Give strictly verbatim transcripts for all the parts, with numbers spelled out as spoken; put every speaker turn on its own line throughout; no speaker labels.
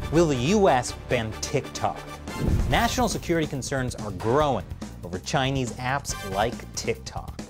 Will the U S ban TikTok? National security concerns are growing over Chinese apps like TikTok.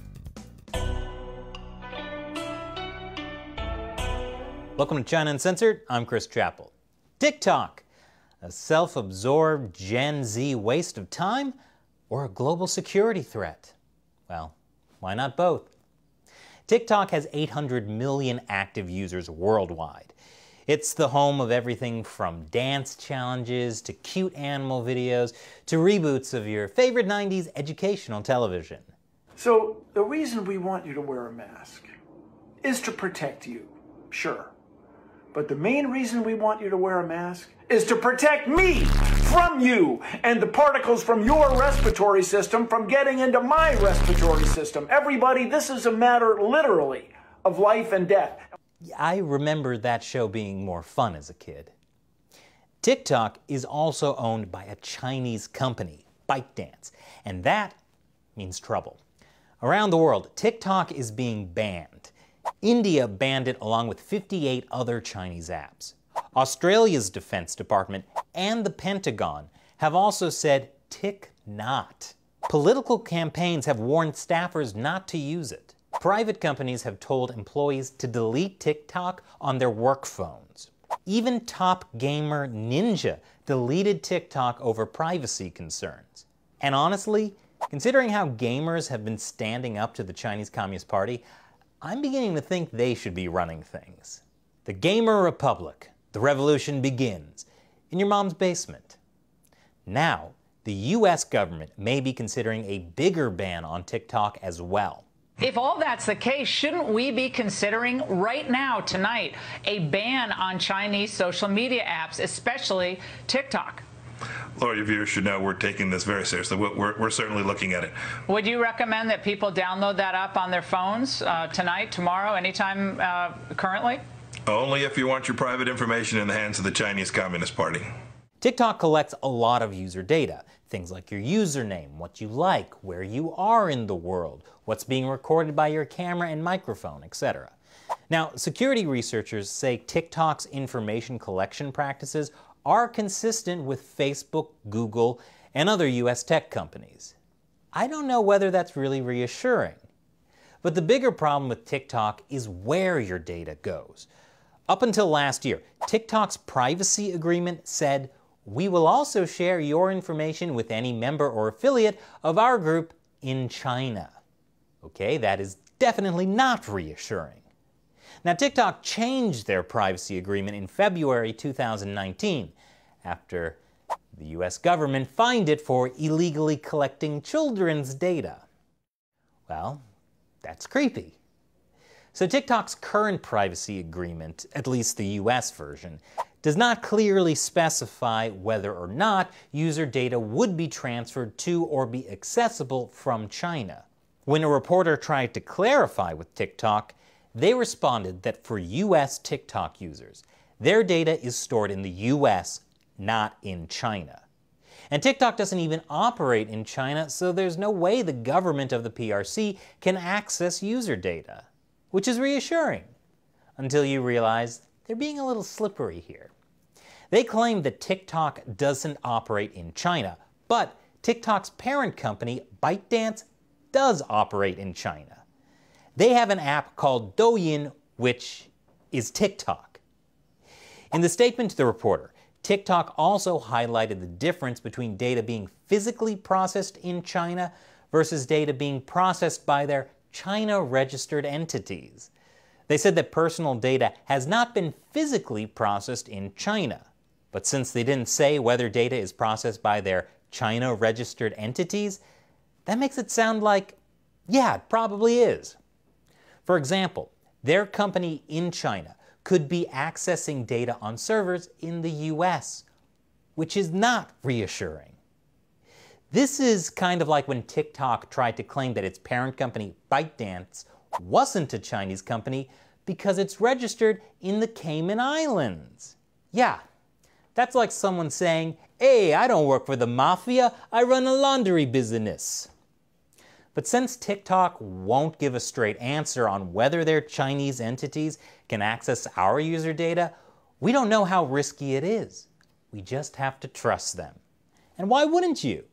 Welcome to China Uncensored. I'm Chris Chappell. TikTok, a self-absorbed Gen Z waste of time or a global security threat? Well, why not both? TikTok has eight hundred million active users worldwide. It's the home of everything from dance challenges to cute animal videos to reboots of your favorite nineties educational television.
So the reason we want you to wear a mask is to protect you, sure. But the main reason we want you to wear a mask is to protect me from you and the particles from your respiratory system from getting into my respiratory system. Everybody, this is a matter literally of life and death.
I remember that show being more fun as a kid. TikTok is also owned by a Chinese company, ByteDance, and that means trouble. Around the world, TikTok is being banned. India banned it along with fifty-eight other Chinese apps. Australia's Defense Department and the Pentagon have also said tick not. Political campaigns have warned staffers not to use it. Private companies have told employees to delete TikTok on their work phones. Even top gamer Ninja deleted TikTok over privacy concerns. And honestly, considering how gamers have been standing up to the Chinese Communist Party, I'm beginning to think they should be running things. The Gamer Republic, the revolution begins in your mom's basement. Now, the U S government may be considering a bigger ban on TikTok as well.
If all that's the case, shouldn't we be considering right now, tonight, a ban on Chinese social media apps, especially TikTok?
Laura, your viewers should know we're taking this very seriously. We're, we're certainly looking at it.
Would you recommend that people download that app on their phones uh, tonight, tomorrow, anytime uh, currently?
Only if you want your private information in the hands of the Chinese Communist Party.
TikTok collects a lot of user data. Things like your username, what you like, where you are in the world, what's being recorded by your camera and microphone, et cetera. Now, security researchers say TikTok's information collection practices are consistent with Facebook, Google, and other U S tech companies. I don't know whether that's really reassuring. But the bigger problem with TikTok is where your data goes. Up until last year, TikTok's privacy agreement said, "We will also share your information with any member or affiliate of our group in China." Okay, that is definitely not reassuring. Now, TikTok changed their privacy agreement in February two thousand nineteen after the U S government fined it for illegally collecting children's data. Well, that's creepy. So TikTok's current privacy agreement, at least the U S version, does not clearly specify whether or not user data would be transferred to or be accessible from China. When a reporter tried to clarify with TikTok, they responded that for U S TikTok users, their data is stored in the U S, not in China. And TikTok doesn't even operate in China, so there's no way the government of the P R C can access user data. Which is reassuring, until you realize they're being a little slippery here. They claim that TikTok doesn't operate in China, but TikTok's parent company, ByteDance, does operate in China. They have an app called Douyin, which is TikTok. In the statement to the reporter, TikTok also highlighted the difference between data being physically processed in China versus data being processed by their China-registered entities. They said that personal data has not been physically processed in China. But since they didn't say whether data is processed by their China-registered entities, that makes it sound like, yeah, it probably is. For example, their company in China could be accessing data on servers in the U S, which is not reassuring. This is kind of like when TikTok tried to claim that its parent company, ByteDance, wasn't a Chinese company because it's registered in the Cayman Islands. Yeah, that's like someone saying, "Hey, I don't work for the mafia, I run a laundry business." But since TikTok won't give a straight answer on whether their Chinese entities can access our user data, We don't know how risky it is. We just have to trust them. And why wouldn't you?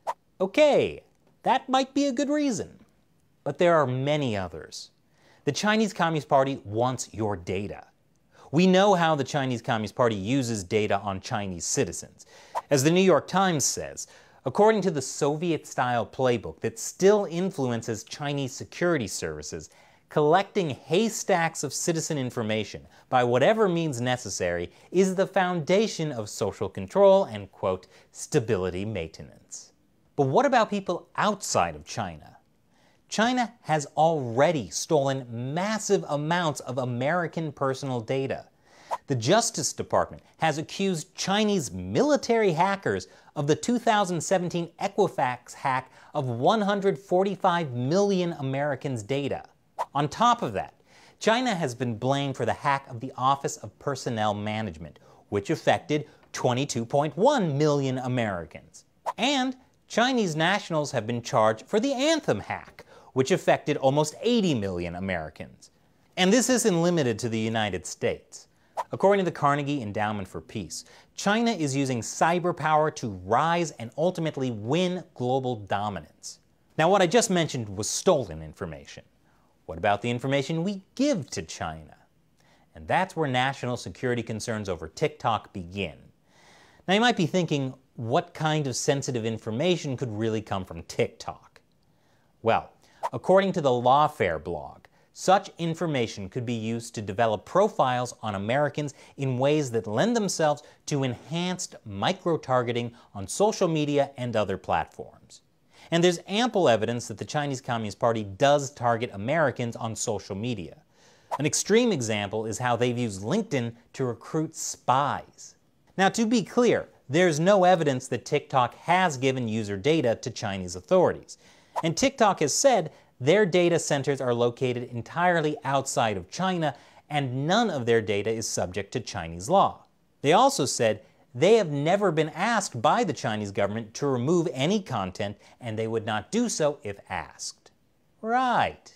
Okay, that might be a good reason. But there are many others. The Chinese Communist Party wants your data. We know how the Chinese Communist Party uses data on Chinese citizens. As the New York Times says, according to the Soviet-style playbook that still influences Chinese security services, collecting haystacks of citizen information by whatever means necessary is the foundation of social control and, quote, stability maintenance. But what about people outside of China? China has already stolen massive amounts of American personal data. The Justice Department has accused Chinese military hackers of the two thousand seventeen Equifax hack of one hundred forty-five million Americans' data. On top of that, China has been blamed for the hack of the Office of Personnel Management, which affected twenty-two point one million Americans. And Chinese nationals have been charged for the Anthem hack, which affected almost eighty million Americans. And this isn't limited to the United States. According to the Carnegie Endowment for Peace, China is using cyber power to rise and ultimately win global dominance. Now, what I just mentioned was stolen information. What about the information we give to China? And that's where national security concerns over TikTok begin. Now, you might be thinking, what kind of sensitive information could really come from TikTok? Well, according to the Lawfare blog, such information could be used to develop profiles on Americans in ways that lend themselves to enhanced micro-targeting on social media and other platforms. And there's ample evidence that the Chinese Communist Party does target Americans on social media. An extreme example is how they've used LinkedIn to recruit spies. Now, to be clear, there's no evidence that TikTok has given user data to Chinese authorities. And TikTok has said their data centers are located entirely outside of China, and none of their data is subject to Chinese law. They also said they have never been asked by the Chinese government to remove any content, and they would not do so if asked. Right.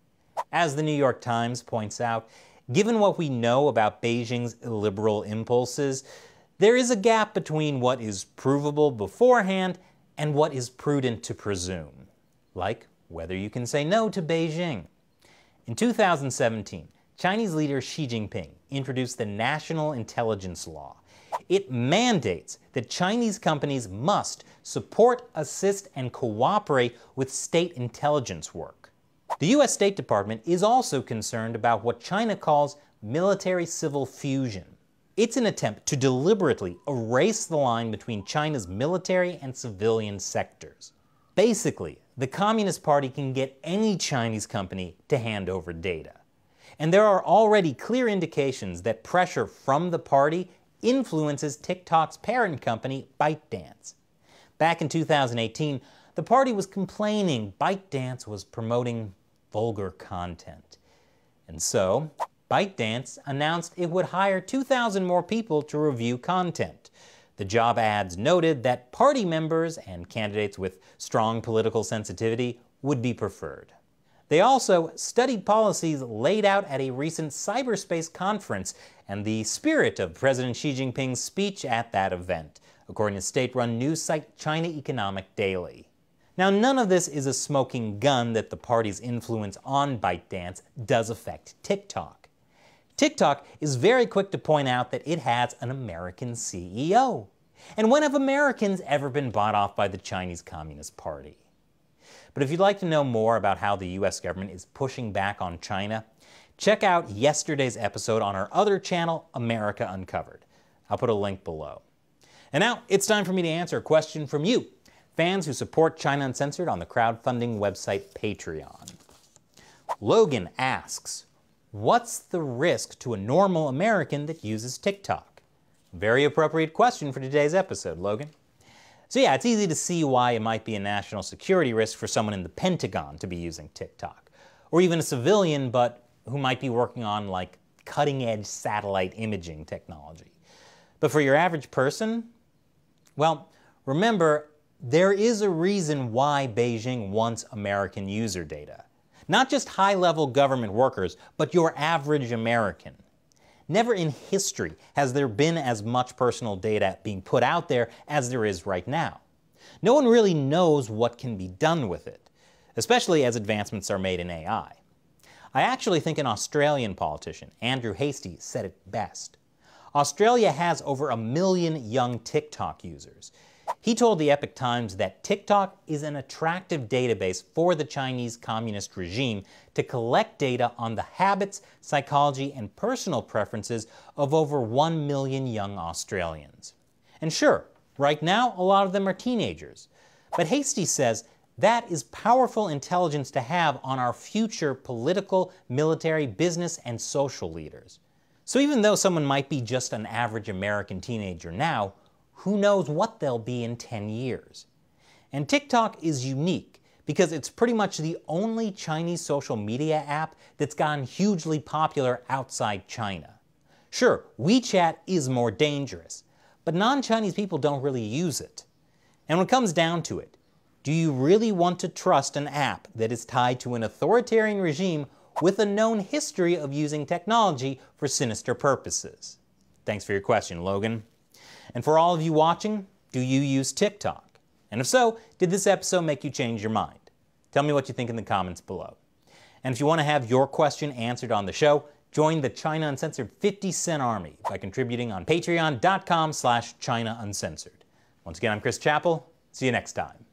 As the New York Times points out, given what we know about Beijing's illiberal impulses, there is a gap between what is provable beforehand and what is prudent to presume. Like whether you can say no to Beijing. In two thousand seventeen, Chinese leader Xi Jinping introduced the National Intelligence Law. It mandates that Chinese companies must support, assist, and cooperate with state intelligence work. The U S State Department is also concerned about what China calls military-civil fusion. It's an attempt to deliberately erase the line between China's military and civilian sectors. Basically, the Communist Party can get any Chinese company to hand over data. And there are already clear indications that pressure from the party influences TikTok's parent company, ByteDance. Back in two thousand eighteen, the party was complaining ByteDance was promoting vulgar content. And so, ByteDance announced it would hire two thousand more people to review content. The job ads noted that party members and candidates with strong political sensitivity would be preferred. They also studied policies laid out at a recent cyberspace conference and the spirit of President Xi Jinping's speech at that event, according to state-run news site China Economic Daily. Now, none of this is a smoking gun that the party's influence on ByteDance does affect TikTok. TikTok is very quick to point out that it has an American C E O. And when have Americans ever been bought off by the Chinese Communist Party? But if you'd like to know more about how the U S government is pushing back on China, check out yesterday's episode on our other channel, America Uncovered. I'll put a link below. And now it's time for me to answer a question from you, fans who support China Uncensored on the crowdfunding website Patreon. Logan asks, what's the risk to a normal American that uses TikTok? Very appropriate question for today's episode, Logan. So yeah, it's easy to see why it might be a national security risk for someone in the Pentagon to be using TikTok, or even a civilian, but who might be working on like cutting-edge satellite imaging technology. But for your average person, well, remember, there is a reason why Beijing wants American user data. Not just high-level government workers, but your average American. Never in history has there been as much personal data being put out there as there is right now. No one really knows what can be done with it, especially as advancements are made in A I. I actually think an Australian politician, Andrew Hastie, said it best. Australia has over a million young TikTok users. He told the Epoch Times that TikTok is an attractive database for the Chinese communist regime to collect data on the habits, psychology, and personal preferences of over one million young Australians. And sure, right now a lot of them are teenagers. But Hastie says that is powerful intelligence to have on our future political, military, business, and social leaders. So even though someone might be just an average American teenager now, who knows what they'll be in ten years? And TikTok is unique because it's pretty much the only Chinese social media app that's gotten hugely popular outside China. Sure, WeChat is more dangerous, but non-Chinese people don't really use it. And when it comes down to it, do you really want to trust an app that is tied to an authoritarian regime with a known history of using technology for sinister purposes? Thanks for your question, Logan. And for all of you watching, do you use TikTok? And if so, did this episode make you change your mind? Tell me what you think in the comments below. And if you want to have your question answered on the show, join the China Uncensored fifty cent Army by contributing on patreon dot com slash China Uncensored. Once again, I'm Chris Chappell. See you next time.